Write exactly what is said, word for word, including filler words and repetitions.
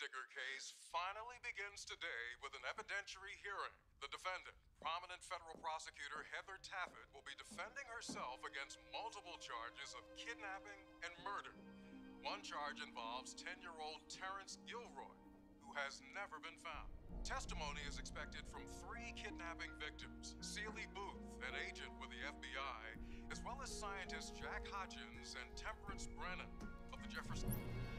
Gravedigger case finally begins today with an evidentiary hearing. The defendant, prominent federal prosecutor Heather Taffet, will be defending herself against multiple charges of kidnapping and murder. One charge involves ten-year-old Terrence Gilroy, who has never been found. Testimony is expected from three kidnapping victims, Sealy Booth, an agent with the F B I, as well as scientists Jack Hodgins and Temperance Brennan of the Jefferson...